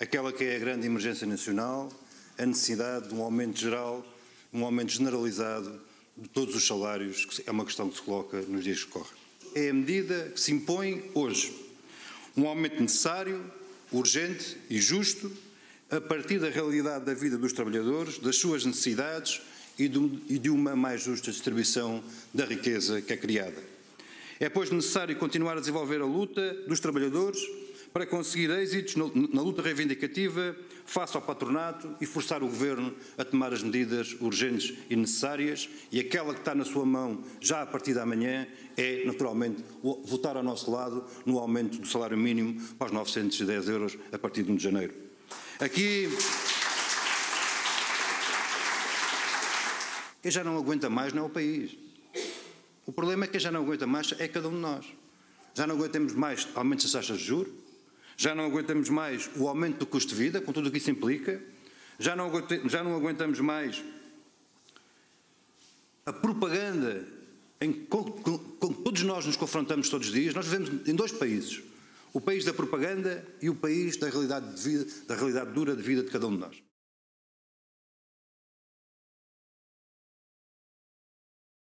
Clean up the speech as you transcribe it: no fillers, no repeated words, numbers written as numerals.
aquela que é a grande emergência nacional, a necessidade de um aumento geral, um aumento generalizado de todos os salários, que é uma questão que se coloca nos dias que correm. É a medida que se impõe hoje. Um aumento necessário, urgente e justo, a partir da realidade da vida dos trabalhadores, das suas necessidades e de uma mais justa distribuição da riqueza que é criada. É, pois, necessário continuar a desenvolver a luta dos trabalhadores para conseguir êxitos na luta reivindicativa face ao patronato e forçar o Governo a tomar as medidas urgentes e necessárias, e aquela que está na sua mão já a partir de amanhã é, naturalmente, votar ao nosso lado no aumento do salário mínimo para os 910 euros a partir de 1 de janeiro. Aqui, quem já não aguenta mais não é o país. O problema é que quem já não aguenta mais é cada um de nós. Já não aguentamos mais aumentos das taxas de juros, já não aguentamos mais o aumento do custo de vida, com tudo o que isso implica, já não aguentamos mais a propaganda com que todos nós nos confrontamos todos os dias. Nós vivemos em dois países, o país da propaganda e o país da realidade dura de vida de cada um de nós.